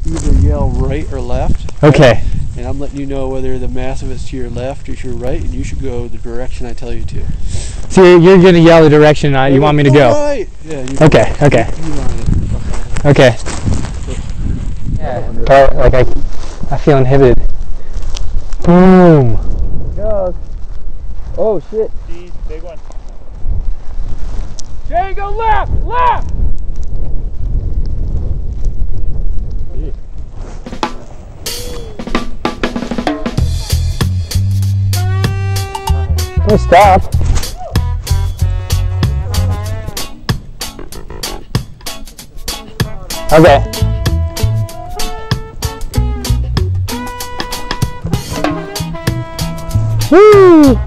either yell right or left. Okay. And I'm letting you know whether the massive is to your left or to your right, and you should go the direction I tell you to. So you're going to yell the direction you want me to go? Right. Yeah, okay, okay. Okay. Yeah, like I feel inhibited. Boom. Goes. Oh shit. Jeez, big one. Jay, go left! Left! Don't stop. Okay. Woo!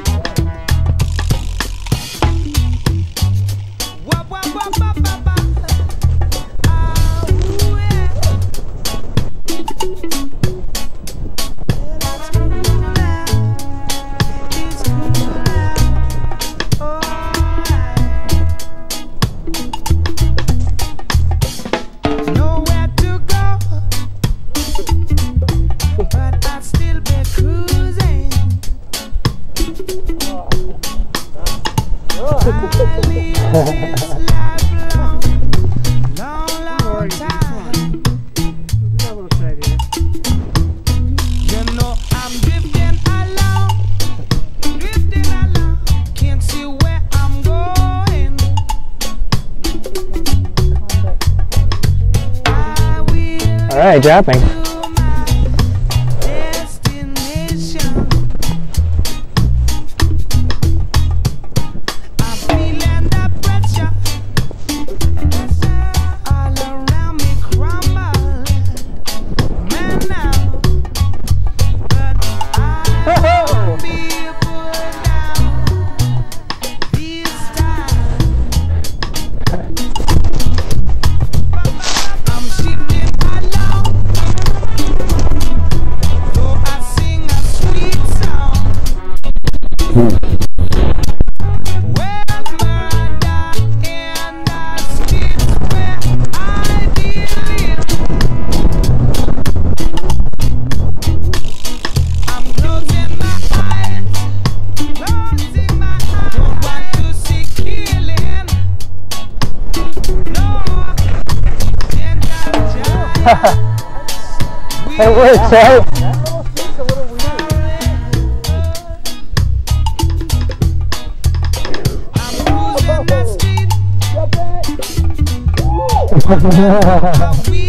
All right, dropping. It works, right? That little seat's a little weird. Ha